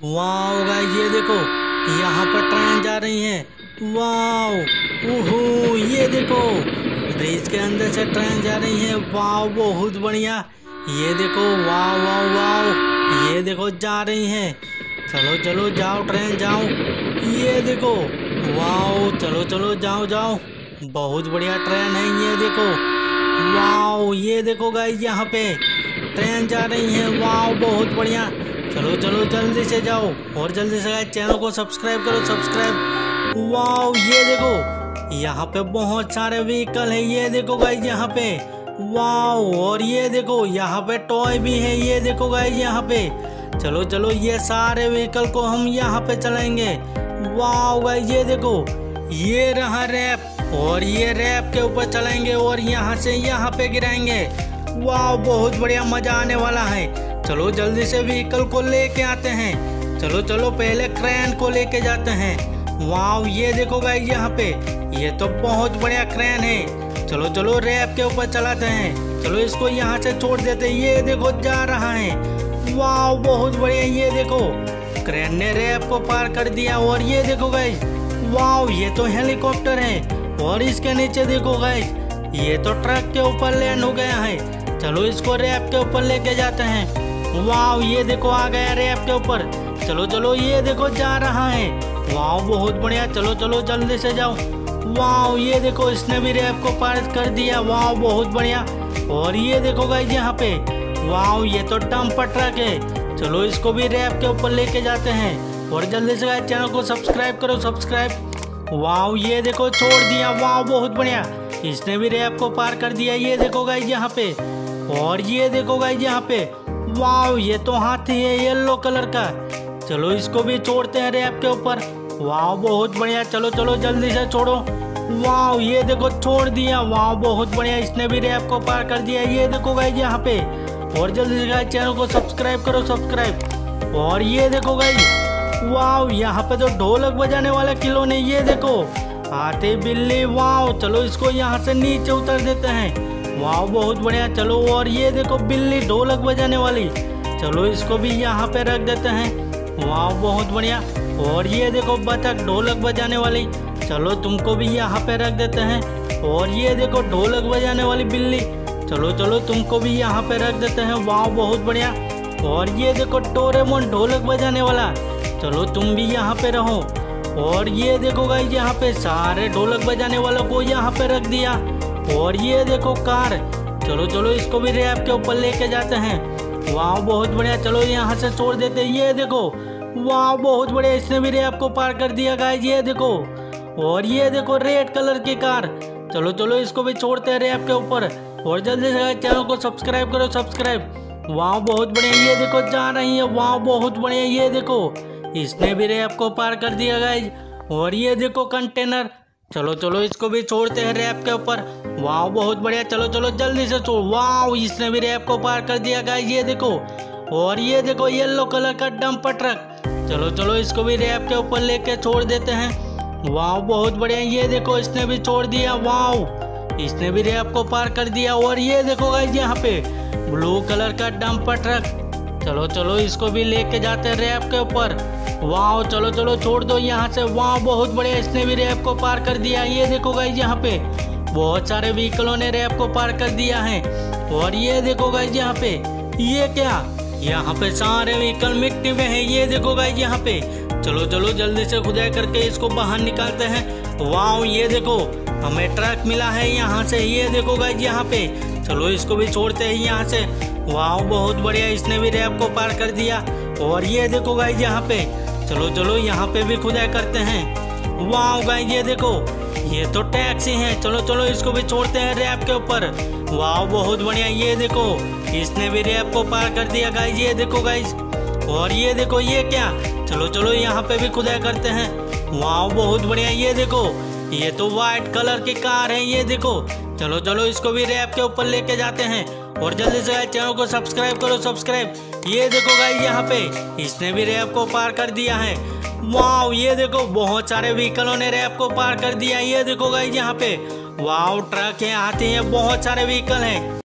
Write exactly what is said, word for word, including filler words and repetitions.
वाह गाइस, ये देखो यहाँ पर ट्रेन जा रही है। वाह, ओहो, ये देखो ब्रिज के अंदर से ट्रेन जा रही है। वाह, बहुत बढ़िया। ये देखो, वाह वाह वाह, ये देखो जा रही है। चलो चलो जाओ ट्रेन जाओ। ये देखो, वाह, चलो चलो जाओ जाओ। बहुत बढ़िया ट्रेन है, ये देखो। वाह, ये देखो गाइस, यहाँ पे ट्रेन जा रही है। वाह, बहुत बढ़िया। चलो चलो जल्दी से जाओ और जल्दी से गाइस चैनल को सब्सक्राइब करो, सब्सक्राइब। वाह, ये देखो यहाँ पे बहुत सारे व्हीकल है। ये देखो गाइस यहाँ पे। वाह, और ये देखो यहाँ पे टॉय भी है। ये देखो गाइस यहाँ पे। चलो चलो ये सारे व्हीकल को हम यहाँ पे चलाएंगे। वाह गाइस, ये देखो ये रहा रैप, और ये रैप के ऊपर चलाएंगे और यहाँ से यहाँ पे गिराएंगे। वाह, बहुत बढ़िया, मजा आने वाला है। चलो जल्दी से व्हीकल को लेके आते हैं। चलो चलो पहले क्रेन को लेके जाते हैं। वाह, ये देखो गाइस यहाँ पे, ये तो बहुत बढ़िया क्रेन है। चलो चलो रैप के ऊपर चलाते हैं। चलो इसको यहाँ से छोड़ देते हैं। ये देखो जा रहा है। वाह, बहुत बढ़िया। ये देखो क्रेन ने रैप को पार कर दिया। और ये देखो गाइस, वाह, ये तो हेलीकॉप्टर है। और इसके नीचे देखो गाइस, ये तो ट्रक के ऊपर लैंड हो गया है। चलो इसको रैप के ऊपर लेके जाते हैं। वाह, ये देखो आ गया रैप के ऊपर। चलो चलो ये देखो जा रहा है। वाह, बहुत बढ़िया। चलो चलो जल्दी से जाओ। वाह, ये देखो इसने भी रैप को पार कर दिया। वाह, बहुत बढ़िया। और ये देखो गाइस यहाँ पे, वाह, ये तो डंपर ट्रक है। चलो इसको भी रैप के ऊपर लेके जाते हैं। और जल्दी से गाइस चैनल को सब्सक्राइब करो, सब्सक्राइब। वाह, ये देखो छोड़ दिया। वाह, बहुत बढ़िया, इसने भी रैप को पार कर दिया। ये देखो गाइस यहाँ पे। और ये देखो गाइस यहाँ पे, वाह, ये तो हाथी है येलो कलर का। चलो इसको भी छोड़ते हैं रैप के ऊपर। वाह, बहुत बढ़िया। चलो चलो जल्दी से छोड़ो। वाह, ये देखो छोड़ दिया। वाह, बहुत बढ़िया, इसने भी रैप को पार कर दिया। ये देखो गाइस यहाँ पे। और जल्दी से गाइस चैनल को सब्सक्राइब करो, सब्सक्राइब। और ये देखो गाइस, वाह, यहाँ पे तो ढोलक बजाने वाला खिलौने। ये देखो हाथी बिल्ली। वाह, चलो इसको यहाँ से नीचे उतार देते हैं। वाह, बहुत बढ़िया। चलो, और ये देखो बिल्ली ढोलक बजाने वाली। चलो इसको भी यहाँ पे रख देते हैं। वाह, बहुत बढ़िया। और ये देखो बतख ढोलक बजाने वाली। चलो तुमको भी यहाँ पे रख देते हैं। और ये देखो ढोलक बजाने वाली बिल्ली। चलो चलो तुमको भी यहाँ पे रख देते हैं। वाह, बहुत बढ़िया। और ये देखो डोरेमोन ढोलक बजाने वाला। चलो तुम भी यहाँ पे रहो। और ये देखो गाइस यहाँ पे सारे ढोलक बजाने वालों को यहाँ पे रख दिया। और ये देखो कार। चलो चलो इसको भी रैप के ऊपर लेके जाते हैं। वाह, बहुत बढ़िया। चलो यहाँ से छोड़ देते हैं। ये देखो, वाह, बहुत बढ़िया, इसने भी रैप को पार कर दिया गाइस। ये देखो, और ये देखो रेड कलर की कार। चलो चलो इसको भी छोड़ते हैं रैप के ऊपर। और जल्दी से चैनल को सब्सक्राइब करो, सब्सक्राइब। वाह, बहुत बढ़िया। ये देखो जा रही है। वाह, बहुत बढ़िया। ये देखो इसने भी रैप को पार कर दिया गाइस। और ये देखो कंटेनर। चलो चलो इसको भी छोड़ते हैं रैप के ऊपर। वाह, बहुत बढ़िया। चलो चलो जल्दी से छोड़। वाह, इसने भी रैप को पार कर दिया गाइस। ये देखो, और ये देखो येलो कलर का डंपर ट्रक। चलो चलो इसको भी रैप के ऊपर लेके छोड़ देते हैं। वाह, बहुत बढ़िया। ये देखो इसने भी छोड़ दिया। वाह, इसने भी रैप को पार कर दिया। और ये देखो गाइस यहाँ पे ब्लू कलर का डंपर ट्रक। चलो चलो इसको भी लेके जाते हैं रैप के ऊपर। वाह, चलो चलो छोड़ दो यहाँ से। वाह, बहुत बढ़िया, इसने भी रैप को पार कर दिया। ये देखो गाइस यहाँ पे बहुत सारे व्हीकलों ने रैप को पार कर दिया है। और ये देखो गाइस यहाँ पे, ये क्या, यहाँ पे सारे व्हीकल मिट्टी में है। ये देखो गाइस यहाँ पे। चलो चलो जल्दी से खुदाई करके इसको बाहर निकालते हैं। वाह, ये देखो हमें ट्रक मिला है यहाँ से। ये देखो गाइस यहाँ पे। चलो इसको भी छोड़ते हैं यहाँ से। वाह, बहुत बढ़िया, इसने भी रैप को पार कर दिया। और ये देखो गाइस यहाँ पे। चलो चलो यहाँ पे भी खुदाई करते हैं। वाह गाइस, ये देखो ये तो टैक्सी है। चलो चलो इसको भी छोड़ते हैं रैप के ऊपर। वाह, बहुत बढ़िया। ये देखो इसने भी रैप को पार कर दिया गाइस। ये देखो गाइस। और ये देखो ये क्या, चलो चलो यहाँ पे भी खुदाई करते हैं। वाह, बहुत बढ़िया। ये देखो ये तो व्हाइट कलर की कार है। ये देखो, चलो चलो इसको भी रैप के ऊपर लेके जाते हैं। और जल्दी से गाइस चैनल को सब्सक्राइब करो, सब्सक्राइब। ये देखो गाइस यहाँ पे इसने भी रैप को पार कर दिया है। वाह, ये देखो बहुत सारे व्हीकलों ने रैप को पार कर दिया। ये देखो गाइस यहाँ पे, वाह, ट्रक है, हाथी है, बहुत सारे व्हीकल हैं।